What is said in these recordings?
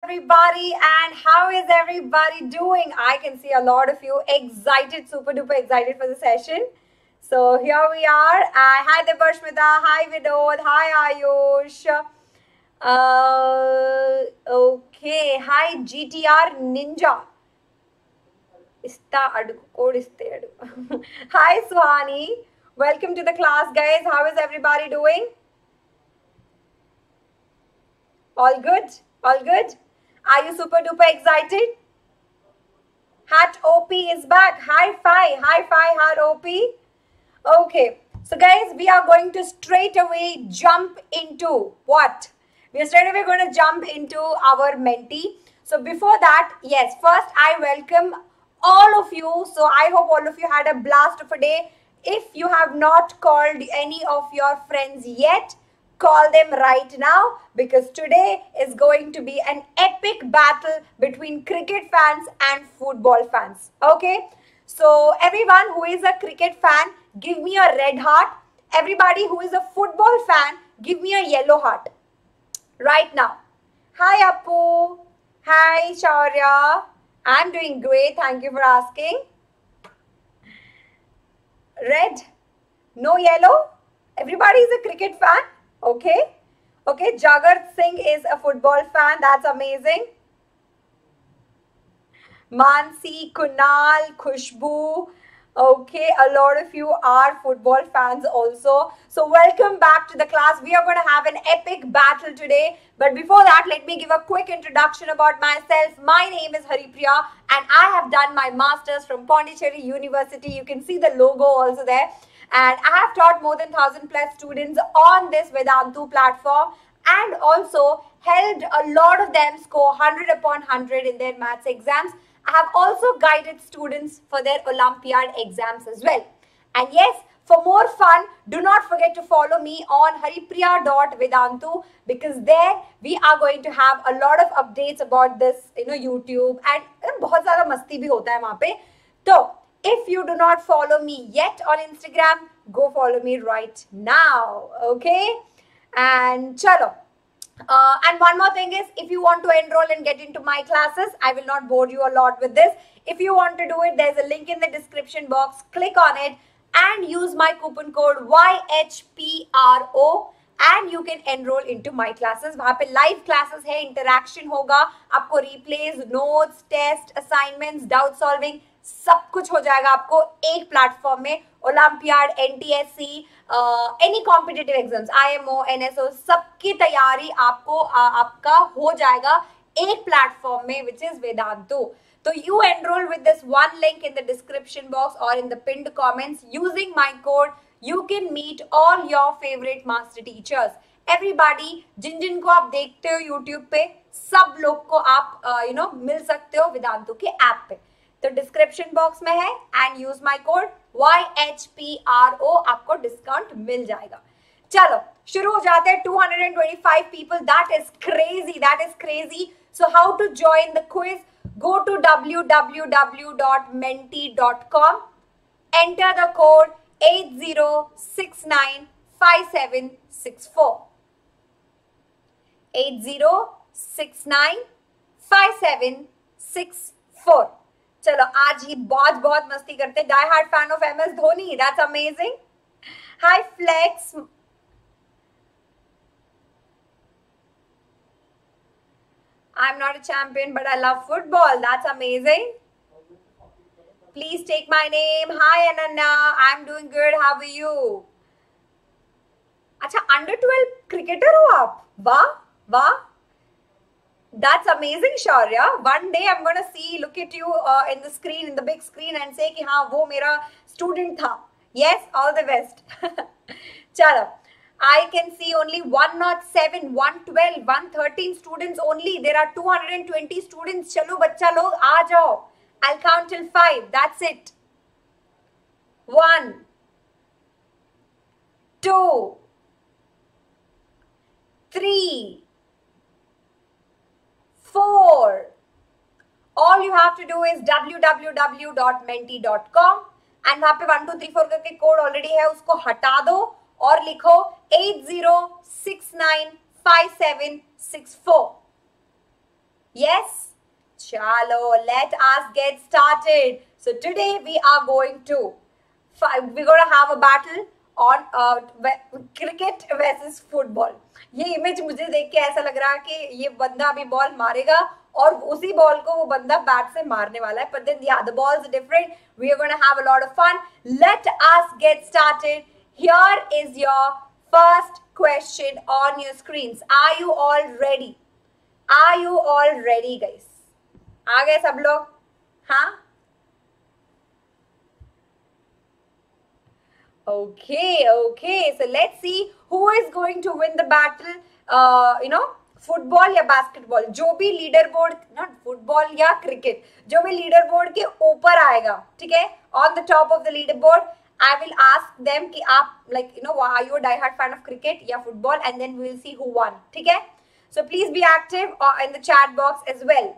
everybody, and how is everybody doing? I can see a lot of you excited, super duper excited for the session. So here we are. Hi Devarshmita, hi Vinod, hi Ayush. Okay, hi GTR Ninja. Hi Swani. Welcome to the class, guys. How is everybody doing? All good? All good? Are you super duper excited? Hat OP is back. Hi Fi. Hi Fi, Hat OP. Okay. So guys, we are going to straight away jump into what? We are straight away going to jump into our mentee. So before that, yes, first I welcome all of you. So I hope all of you had a blast of a day. If you have not called any of your friends yet, call them right now, because today is going to be an epic battle between cricket fans and football fans. Okay, so everyone who is a cricket fan, give me a red heart. Everybody who is a football fan, give me a yellow heart right now. Hi Appu. Hi Shaurya. I'm doing great, thank you for asking. Red, no yellow. Everybody is a cricket fan. Okay. Okay, Jagat Singh is a football fan. That's amazing. Mansi, Kunal, Khushbu. Okay, a lot of you are football fans also. So welcome back to the class. We are going to have an epic battle today. But before that, let me give a quick introduction about myself. My name is Haripriya and I have done my masters from Pondicherry University. You can see the logo also there. And I have taught more than 1,000+ students on this Vedantu platform, and also helped a lot of them score 100 upon 100 in their maths exams. I have also guided students for their Olympiad exams as well. And yes, for more fun, do not forget to follow me on haripriya.vedantu, because there we are going to have a lot of updates about this, YouTube, and बहुत ज़्यादा मस्ती भी होता है वहाँ पे. तो if you do not follow me yet on Instagram, go follow me right now, okay? And chalo. And one more thing is, if you want to enroll and get into my classes, I will not bore you a lot with this. If you want to do it, there's a link in the description box. Click on it and use my coupon code YHPRO and you can enroll into my classes. वहाँ पे live classes है, interaction होगा, आपको replays, notes, test, assignments, doubt solving, सब कुछ हो जाएगा आपको एक प्लेटफॉर्म में. Olympiad, NTSC, any competitive exams, IMO, NSO, सबकी तैयारी आपको आपका हो जाएगा एक प्लेटफॉर्म में, विच इज वेदांतु. तो you enroll with this one link in the description box or in the pinned comments. Using my code, you can meet all your favorite master teachers. Everybody, जिन को आप देखते हो YouTube पे, सब लोग को आप मिल सकते हो वेदांतु के ऐप पे. तो डिस्क्रिप्शन बॉक्स में है and use my code YHPRO, आपको डिस्काउंट मिल जाएगा. चलो शुरू हो जाते हैं. 225 people, that is crazy, that is crazy. So how to join the quiz? Go to www.menti.com, enter the code 80695764, 80695764. चलो आज ही बहुत बहुत मस्ती करते. Die hard fan of MS Dhoni, that's amazing. Hi flex. I'm not a champion, but I love football. That's amazing. Please take my name. Hi Ananya, I'm doing good. How are you? अच्छा, under 12 cricketer हो आप? वाह वाह. That's amazing, Shaurya. One day I'm going to see, look at you in the screen, in the big screen, and say कि हाँ वो मेरा student था. Yes, all the best. चलो, I can see only 107, 112, 113 students only. There are 220 students. चलो बच्चा लोग आ जाओ. I'll count till 5. That's it. 1, 2, 3, 4. All you have to do is www.menti.com and वहाँ पे 1 2 3 4 करके कोड ऑलरेडी है, उसको हटा दो और लिखो 80695764. Yes? Chalo, let us get started. So today we are going to we're going to have a battle on cricket versus football. ये इमेज मुझे देख के ऐसा लग रहा है कि ये बंदा अभी बॉल मारेगा और उसी बॉल को वो बंदा बैट से मारने वाला है. But then yeah, the ball is different. We are going to have a lot of fun. Let us get started. Here is your first question on your screens. Are you all ready? Are you all ready, guys? आ गए सब लोग? हाँ? Okay. So let's see who is going to win the battle. Football या basketball, जो भी leader board, not football या cricket, जो भी लीडर बोर्ड के ऊपर आएगा, ठीक है, on the top of the leader board, I will ask them कि आप are you a die-hard fan of cricket या football, and then we will see who won. ठीक है? So please be active in the chat box as well.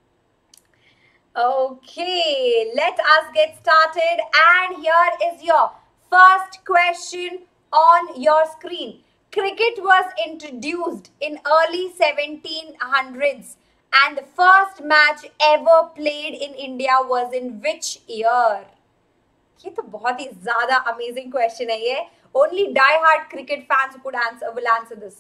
Okay, let us get started, and here is your first question on your screen. Cricket was introduced in early 1700s, and the first match ever played in India was in which year? ये तो बहुत ही ज्यादा amazing question है ये. Only die-hard cricket fans will answer this.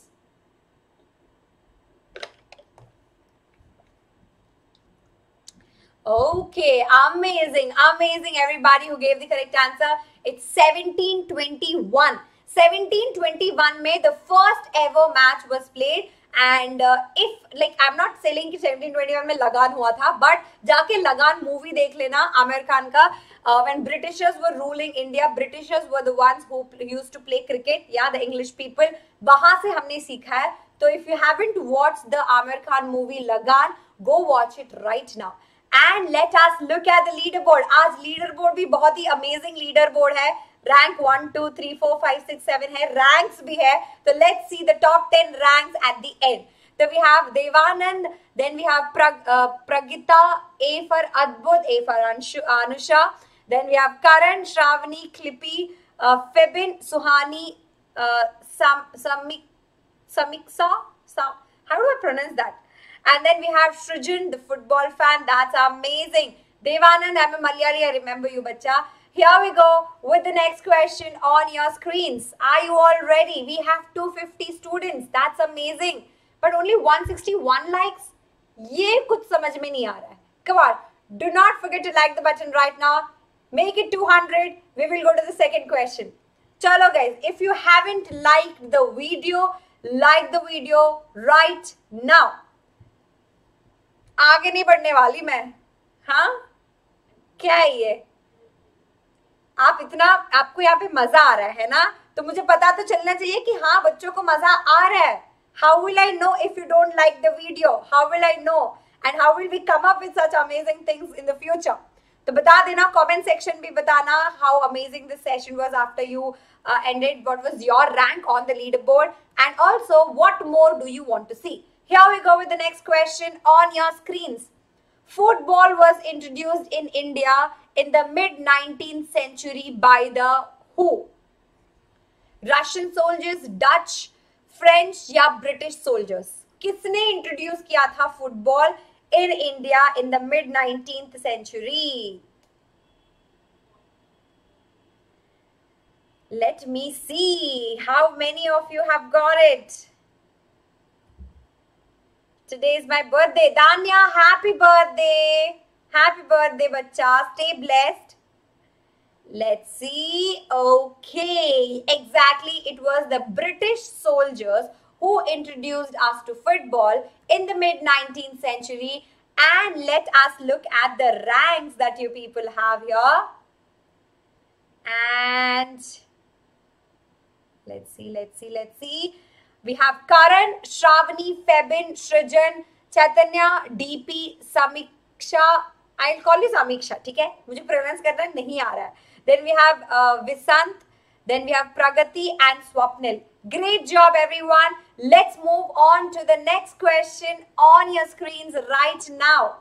Okay, amazing everybody who gave the correct answer. It's 1721. 1721 में the first ever match was played. And if I'm not saying कि 1721 में लगान हुआ था, but जाके लगान मूवी देख लेना आमिर खान का. When Britishers were ruling India, Britishers were the ones who used to play cricket. Yeah, the English people. वहाँ से हमने सीखा है. So if you haven't watched the Amir Khan movie Lagan, go watch it right now. And let us look at the leaderboard. आज leaderboard भी बहुत ही amazing leaderboard है. Rank 1, 2, 3, 4, 5, 6, 7 है. Ranks भी है. So let's see the top 10 ranks at the end. So we have Devanand, then we have Pragita, A for Adbut, A for Anusha. Then we have Karan, Shravani, Clippy, Febin, Suhani, Samiksa. How do I pronounce that? And then we have Srijan, the football fan. That's amazing. Devanand, I'm a Malayali. I remember you, bacha. Here we go with the next question on your screens. Are you all ready? We have 250 students. That's amazing. But only 161 likes? ये कुछ समझ में नहीं आ रहा है. Come on. Do not forget to like the button right now. Make it 200. We will go to the second question. Chalo guys, if you haven't liked the video, like the video right now. आगे नहीं बढ़ने वाली मैं. हाँ, क्या है ये? आपको यहाँ पे मजा आ रहा है ना? तो मुझे पता तो चलना चाहिए कि हाँ, बच्चों को मजा आ रहा है. How will I know if you don't like the video? How will I know? And how will we come up with such amazing things in the future? तो बता देना, comment section भी बताना how amazing this session was after you ended. What was your rank on the leaderboard? And also, what more do you want to see? Here we go with the next question on your screens. Football was introduced in India in the mid-19th century by the who? Russian soldiers, Dutch, French या British soldiers? किसने introduce किया था football in India in the mid-19th century? Let me see how many of you have got it. Today is my birthday. Danya, happy birthday. Happy birthday, bacha. Stay blessed. Let's see. Okay. Exactly. It was the British soldiers who introduced us to football in the mid-19th century. And let us look at the ranks that you people have here. And let's see. We have Karan, Shravani, Febin, Srijan, Chaitanya, DP, Samiksha. I'll call you Samiksha, ठीक है? मुझे pronounce करना नहीं आ रहा है. Then we have Visant. Then we have Pragati and Swapnil. Great job, everyone. Let's move on to the next question on your screens right now.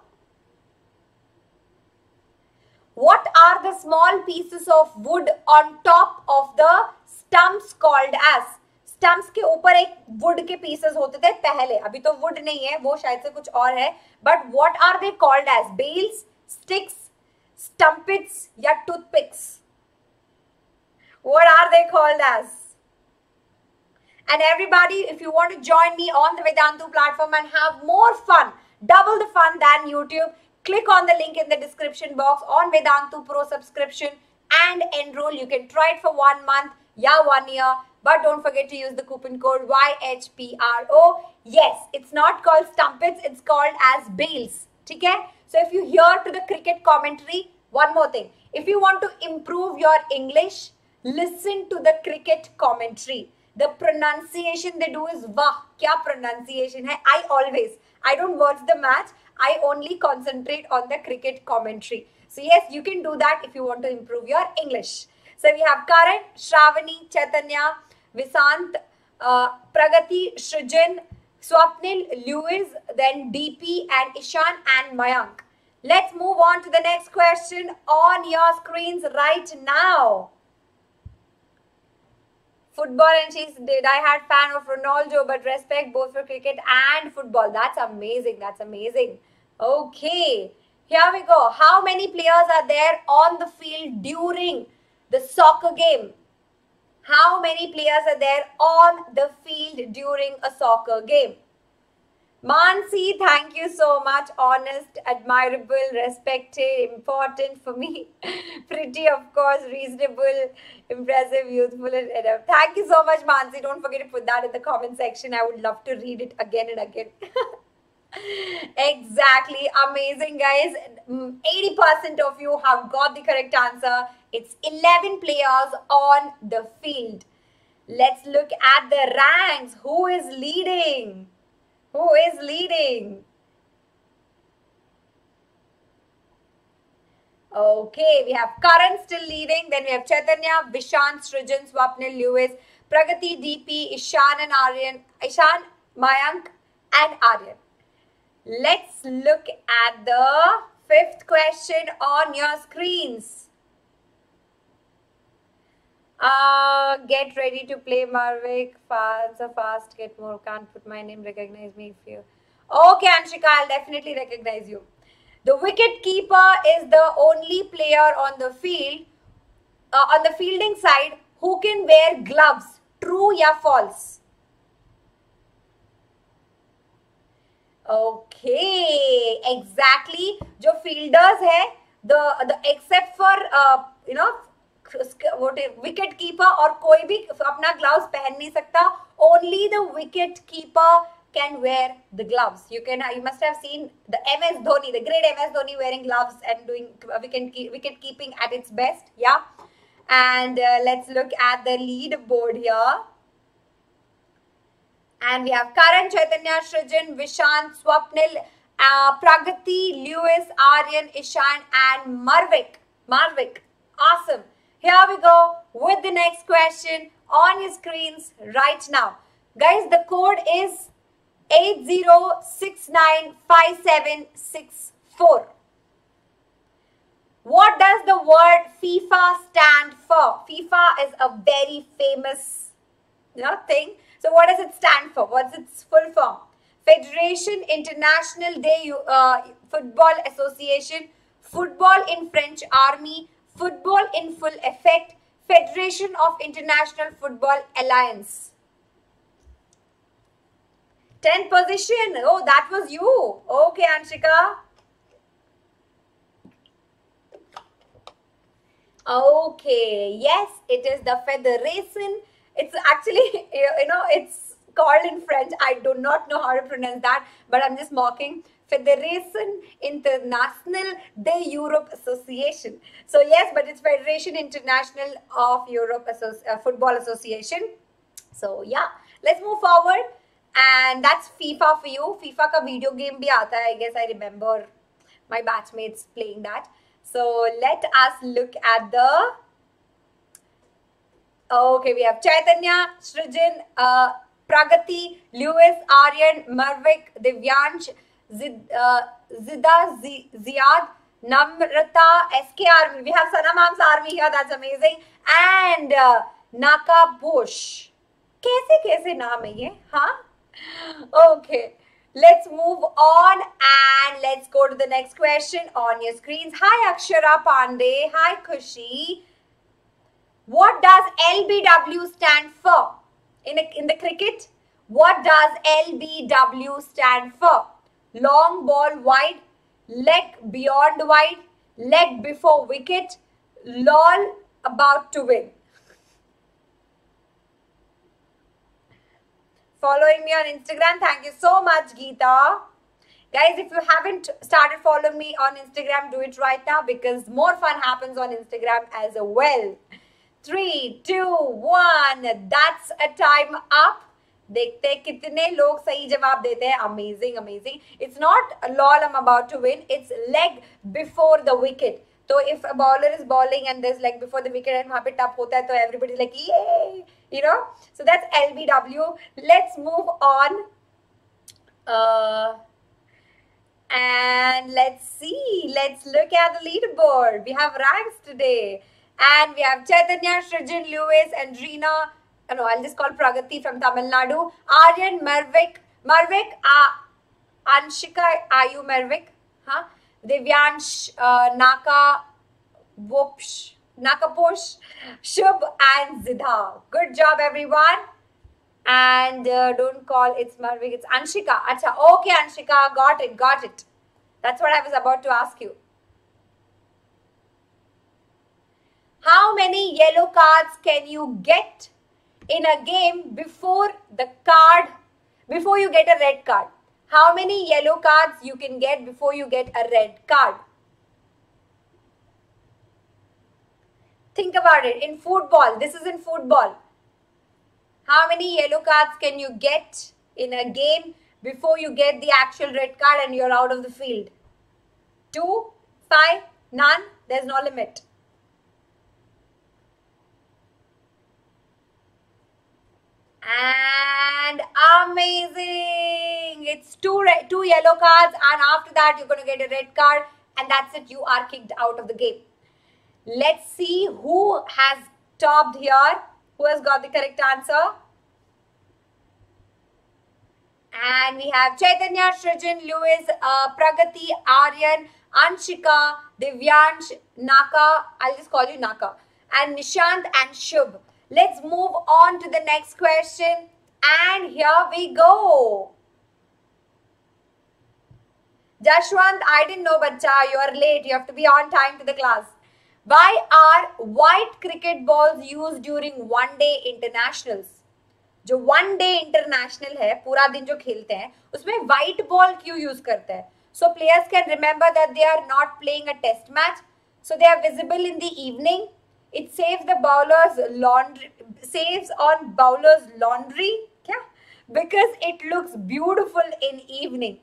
What are the small pieces of wood on top of the stumps called as? Stumps के ऊपर एक would के pieces होते थे पहले, अभी तो would नहीं है, वो शायद से कुछ और है, but what are they called as? Bails, sticks, stumpits या toothpicks? What are they called as? And everybody, if you want to join me on the Vedantu platform and have more fun, double the fun than YouTube, click on the link in the description box on Vedantu Pro subscription and enroll. You can try it for 1 month, yeah, 1 year, but don't forget to use the coupon code YHPRO. Yes, it's not called Stumpets, it's called as Bales. Okay? So if you hear to the cricket commentary, one more thing. If you want to improve your English, listen to the cricket commentary. The pronunciation they do is wah, kya pronunciation hai. I don't watch the match. I only concentrate on the cricket commentary. So yes, you can do that if you want to improve your English. So we have Karan, Shravani, Chaitanya, Visant, Pragati, Shrijan, Swapnil, Lewis, then DP and Ishan and Mayank. Let's move on to the next question on your screens right now. Football, and she did. I had fan of Ronaldo, but respect both for cricket and football. That's amazing. That's amazing. Okay, here we go. How many players are there on the field during the soccer game? How many players are there on the field during a soccer game? Mansi, thank you so much. Honest, admirable, respected, important for me. Pretty, of course, reasonable, impressive, youthful, and enough. Thank you so much, Mansi. Don't forget to put that in the comment section. I would love to read it again and again. Exactly. Amazing, guys. 80% of you have got the correct answer. It's 11 players on the field. Let's look at the ranks. Who is leading? Who is leading? Okay, we have Karan still leading. Then we have Chaitanya, Vishant, Srijan, Swapnil, Lewis, Pragati, DP, Ishan and Aryan, Ishan, Mayank and Aryan. Let's look at the fifth question on your screens. Get ready to play Marvik. Fast, get more. Can't put my name. Recognize me if you. Okay, Anshika, I'll definitely recognize you. The wicket keeper is the only player on the field, on the fielding side, who can wear gloves. True या false? Okay, exactly. जो fielders है, the except for wicket keeper और कोई भी अपना gloves पहन नहीं सकता. Only the wicket keeper can wear the gloves. You must have seen the MS Dhoni, the great MS Dhoni wearing gloves and doing wicket keeping at its best. Yeah. And let's look at the leaderboard here. And we have Karan, Chaitanya, Srijan, Vishant, Swapnil, Pragati, Lewis, Aryan, Ishan and Marvik. Awesome. Here we go with the next question on your screens right now. Guys, the code is 80695764. What does the word FIFA stand for? FIFA is a very famous thing. So what does it stand for? What's its full form? Federation International de Football Association, Football in French Army, Football in Full Effect, Federation of International Football Alliance. 10th position. Oh, that was you. Okay, Anshika. Okay, yes, it is the Federation. It's actually, it's called in French. I do not know how to pronounce that, but I'm just mocking. Federation Internationale de Europe Association. So yes, but it's Federation International of Europe Football Association. So yeah, let's move forward. And that's FIFA for you. FIFA ka video game bhi aata hai. I guess I remember my batchmates playing that. So let us look at the... Okay, we have Chaitanya, Srijan, Pragati, Lewis, Aryan, Marvik, Divyansh, Zida, Ziad, Namrata, SK Army. We have Sanamam's army here. That's amazing. And Naka Bush. कैसे कैसे नाम है ये, हाँ. Okay, let's move on and let's go to the next question on your screens. Hi Akshara Pandey. Hi Khushi. What does LBW stand for in the cricket? What does LBW stand for? Long ball wide, leg beyond wide, leg before wicket, lol about to win. Following me on Instagram. Thank you so much, Geeta. Guys, if you haven't started following me on Instagram, do it right now because more fun happens on Instagram as well. 3, 2, 1. That's a time up. देखते हैं कितने लोग सही जवाब देते हैं. Amazing, amazing. It's not lol I'm about to win. It's leg before the wicket. So if a bowler is bowling and there's leg before the wicket and वहाँ पे टप होता है तो everybody's like yay, you know. So that's LBW. Let's move on. And let's see. Let's look at the leaderboard. We have ranks today. And we have Chaitanya, Srijan, Lewis, and Reena. No, I'll just call Pragati from Tamil Nadu. Aryan, Marvik, Anshika, are you Marvik? Huh? Divyansh, Naka, Whoopsh, Nakaposh, Shubh, and Zidha. Good job, everyone. And don't call it's Marvik, it's Anshika. Acha, okay, Anshika, got it, got it. That's what I was about to ask you. How many yellow cards can you get in a game before you get a red card? How many yellow cards you can get before you get a red card? Think about it. In football, this is in football. How many yellow cards can you get in a game before you get the actual red card and you're out of the field? 2, 5, none. There's no limit. And amazing! It's two yellow cards, and after that you're going to get a red card, and that's it. You are kicked out of the game. Let's see who has topped here. Who has got the correct answer? And we have Chaitanya, Srijan, Lewis, Pragati, Aryan, Anshika, Divyansh, Naka. I'll just call you Naka. And Nishant and Shubh. Let's move on to the next question. And here we go. Jashwant, I didn't know, bacha. You are late. You have to be on time to the class. Why are white cricket balls used during one-day internationals? जो one day international है, पूरा दिन जो खेलते हैं, उसमें white ball क्यों use करते हैं? So players can remember that they are not playing a test match, so they are visible in the evening. It saves the bowlers laundry, saves on bowlers laundry, क्या? Because it looks beautiful in evening.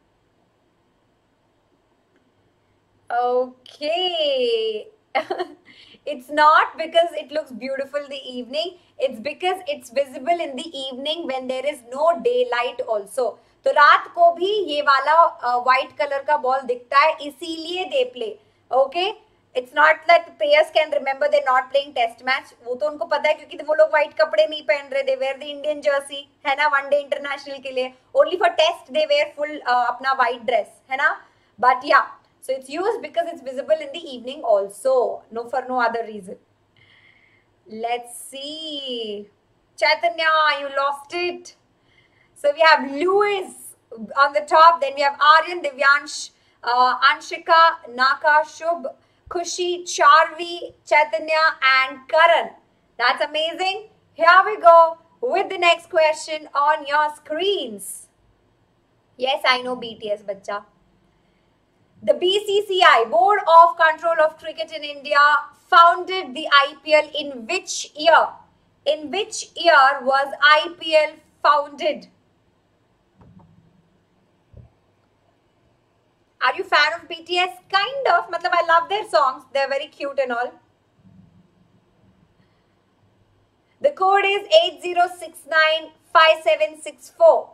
Okay. It's not because it looks beautiful in the evening. It's because it's visible in the evening when there is no daylight also. तो रात को भी ये वाला white color का ball दिखता है, इसीलिए they play. Okay? It's not that players can remember they're not playing test match. वो तो उनको पता है क्योंकि वो लोग white कपड़े नहीं पहन रहे. They wear the Indian jersey, है ना, one day international के लिए. Only for test they wear full अपना white dress, है ना. But yeah. So it's used because it's visible in the evening also, no for no other reason. Let's see. Chaitanya, you lost it. So we have Lewis on the top. Then we have Aryan, Divyansh, Anshika, Naka, Shubh, Khushi, Charvi, Chaitanya and Karan. That's amazing. Here we go with the next question on your screens. Yes, I know BTS, bacha. The BCCI, Board of Control of Cricket in India, founded the IPL in which year? In which year was IPL founded? Are you a fan of BTS? Kind of. Matlab, I love their songs. They're very cute and all. The code is 80695764.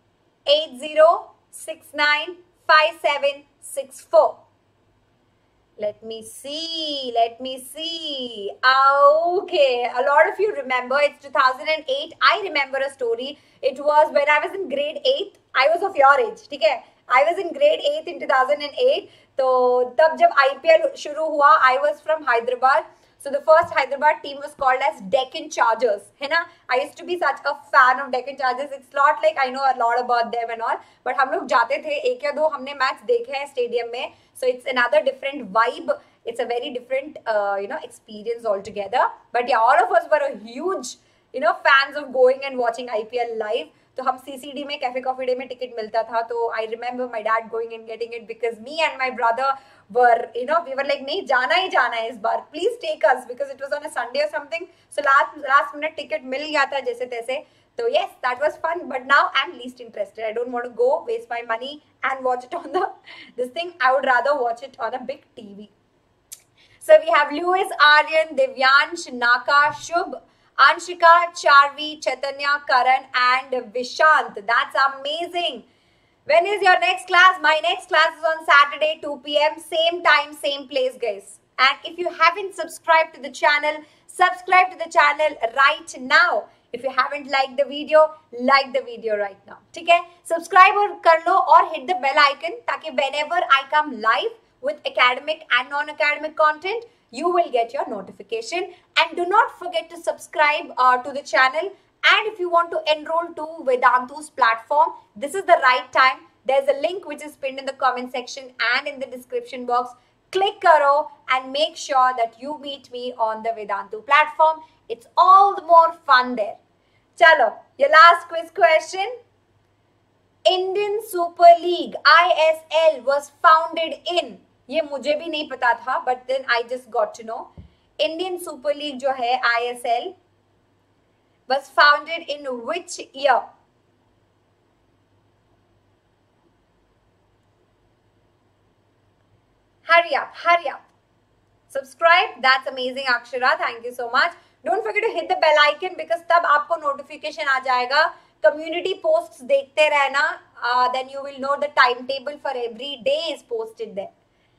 80695764. Let me see. Let me see. Okay. A lot of you remember. It's 2008. I remember a story. It was when I was in grade 8. I was of your age. ठीक है? I was in grade 8 in 2008. तो तब जब IPL शुरू हुआ, I was from Hyderabad. So the first Hyderabad team was called as Deccan Chargers, है ना? I used to be such a fan of Deccan Chargers. It's not like I know a lot about them and all, but हम लोग जाते थे, एक या दो हमने मैच देखे हैं स्टेडियम में. So it's another different vibe. It's a very different, experience altogether. But yeah, all of us were a huge, fans of going and watching IPL live. तो हम CCD में कैफे कॉफी डे में ticket मिलता था. तो I remember my dad going and getting it because me and my brother were, we were like, नहीं जाना ही जाना है इस बार. Please take us because it was on a Sunday or something. So last minute ticket मिल गया था जैसे तैसे. So yes, that was fun. But now I'm least interested. I don't want to go waste my money and watch it on this thing. I would rather watch it on a big TV. So we have Lewis, Aryan, Divyansh, Naka, Shubh, Anshika, Charvi, Chaitanya, Karan and Vishant. That's amazing. When is your next class? My next class is on Saturday, 2 p.m. Same time, same place, guys. And if you haven't subscribed to the channel, subscribe to the channel right now. If you haven't liked the video, like the video right now. ठीक है? Subscribe और कर लो और hit the bell icon ताकि whenever I come live with academic and non-academic content, you will get your notification. And do not forget to subscribe to the channel. And if you want to enroll to Vedantu's platform, this is the right time. There's a link which is pinned in the comment section and in the description box. Click karo and make sure that you meet me on the Vedantu platform. It's all the more fun there. Chalo, your last quiz question. Indian Super League ISL was founded in, ये मुझे भी नहीं पता था, but then I just got to know. Indian Super League जो है ISL was founded in which year? Hurry up, hurry up. Subscribe. That's amazing, Akshara. Thank you so much. Don't forget to hit the bell icon because तब आपको notification आ जाएगा. Community posts देखते रहना. Then you will know the timetable for every day is posted there.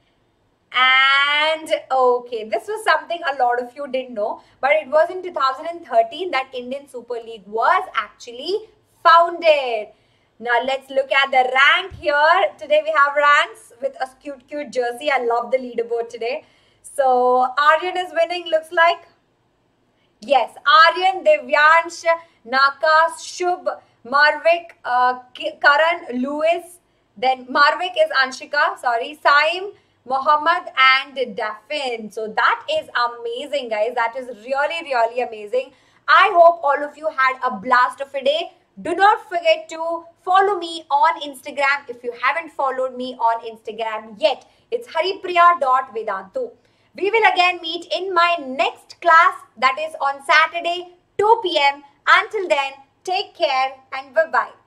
And okay, this was something a lot of you didn't know, but it was in 2013 that Indian Super League was actually founded. Now let's look at the rank here. Today we have ranks with a cute jersey. I love the leaderboard today. So Aryan is winning, looks like. Yes, Aryan, Divyansh, Naka, Shubh, Marvik, Karan, Lewis. Then Marvik is Anshika, sorry, Saim, Mohammed and Daffin. So that is amazing, guys. That is really amazing. I hope all of you had a blast of a day. Do not forget to follow me on Instagram if you haven't followed me on Instagram yet. It's haripriya.vedantu. We will again meet in my next class, that is on Saturday, 2 p.m. Until then, take care and bye-bye.